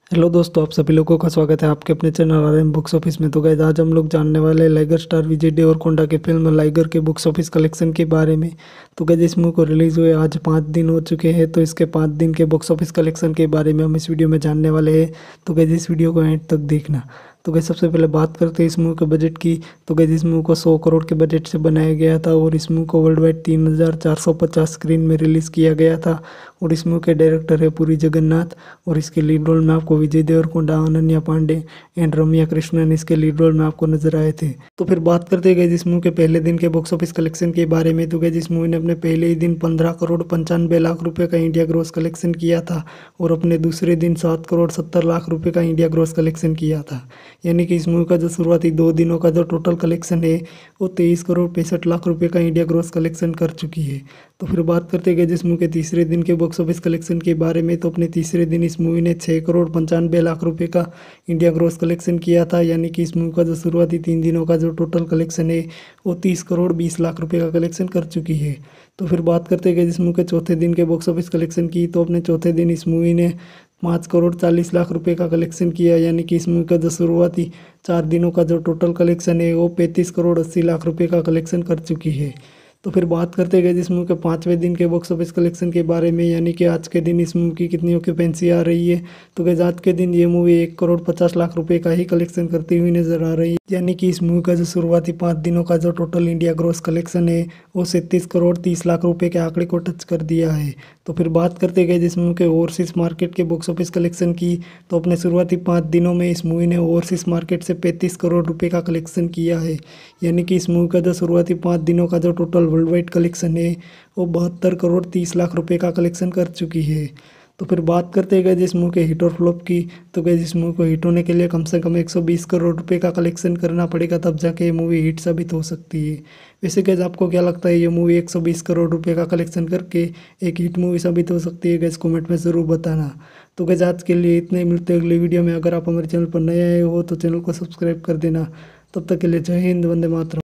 Hello दोस्तों, आप सभी लोगों का स्वागत है आपके अपने चैनल आरएम बुक्स ऑफिस में। तो गाइस, आज हम लोग जानने वाले हैं लाइगर स्टार विजय देवरकोंडा की फिल्म लाइगर के बुक्स ऑफिस कलेक्शन के बारे में। तो गाइस, इस मूवी को रिलीज़ हुए आज 5 दिन हो चुके हैं, तो इसके 5 दिन के बॉक्स ऑफिस कलेक्शन के बारे में हम इस वीडियो में जानने वाले हैं। तो गाइस, इस वीडियो को एंड तक देखना। तो गाइस, सबसे पहले बात करते हैं इस मूवी के बजट की। तो गाइस, इस मूवी को 100 करोड़ के बजट से बनाया गया था और इस मूवी को वर्ल्ड वाइड 3450 स्क्रीन में रिलीज़ किया गया था। और इस मूवी के डायरेक्टर है पुरी जगन्नाथ और इसके लीड रोल में आपको विजय देवरकोंडा, अनन्या पांडे एंड रम्या कृष्णन इसके लीड रोल में आपको नजर आए थे। तो फिर बात करते गए इस मूवी के पहले दिन के बॉक्स ऑफिस कलेक्शन के बारे में। तो गए इस मूवी ने अपने पहले ही दिन 15 करोड़ 95 लाख रुपए का इंडिया ग्रॉस कलेक्शन किया था और अपने दूसरे दिन 7 करोड़ 70 लाख रुपए का इंडिया ग्रॉस कलेक्शन किया था। यानी कि इस मूवी का जो शुरुआती 2 दिनों का जो टोटल कलेक्शन है वो 23 करोड़ 65 लाख रुपए का इंडिया ग्रॉस कलेक्शन कर चुकी है। तो फिर बात करते गए जिस मूवी के तीसरे दिन के बॉक्स ऑफिस कलेक्शन के बारे में। तो अपने तीसरे दिन इस मूवी ने 6 करोड़ 95 लाख रुपए का इंडिया ग्रॉस कलेक्शन किया था। यानी कि इस मूवी का जो शुरुआती 3 दिनों का जो टोटल कलेक्शन है वो 30 करोड़ 20 लाख रुपए का कलेक्शन कर चुकी है। तो फिर बात करते गए जिस मूवी के चौथे दिन के बॉक्स ऑफिस कलेक्शन की। तो अपने चौथे दिन इस मूवी ने 5 करोड़ 40 लाख रुपए का कलेक्शन किया। यानी कि इस मूवी का जो शुरुआती 4 दिनों का जो टोटल कलेक्शन है वो 35 करोड़ 80 लाख रुपए का कलेक्शन कर चुकी है। तो फिर बात करते गए जिस मूवी के 5वें दिन के बॉक्स ऑफिस कलेक्शन के बारे में। यानी कि आज के दिन इस मूवी की कितनी ऑक्यूपेंसी आ रही है। तो गैस, आज के दिन ये मूवी 1 करोड़ 50 लाख रुपए का ही कलेक्शन करती हुई नजर आ रही है। यानी कि इस मूवी का जो शुरुआती 5 दिनों का जो टोटल इंडिया ग्रॉस कलेक्शन है वो 37 करोड़ 30 लाख रुपए के आंकड़े को टच कर दिया है। तो फिर बात करते गए जिस मूवी के ओवरसीज मार्केट के बॉक्स ऑफिस कलेक्शन की। तो अपने शुरुआती 5 दिनों में इस मूवी ने ओवरसीज मार्केट से 35 करोड़ रुपए का कलेक्शन किया है। यानी कि इस मूवी का जो शुरुआती 5 दिनों का जो टोटल वर्ल्ड वाइड कलेक्शन है वो 72 करोड़ 30 लाख रुपए का कलेक्शन कर चुकी है। तो फिर बात करते गए जिस मूवी के हिट और फ्लॉप की। तो गए जिस मूवी को हिट होने के लिए कम से कम 120 करोड़ रुपए का कलेक्शन करना पड़ेगा, तब जाके ये मूवी हिट साबित हो सकती है। वैसे गैस, आपको क्या लगता है ये मूवी 120 करोड़ रुपए का कलेक्शन करके एक हिट मूवी साबित हो सकती है? गैस, कमेंट में ज़रूर बताना। तो गैस, आज के लिए इतने ही, मिलते हैं अगली वीडियो में। अगर आप हमारे चैनल पर नए आए हो तो चैनल को सब्सक्राइब कर देना। तब तक के लिए जय हिंद, वंदे मातरम।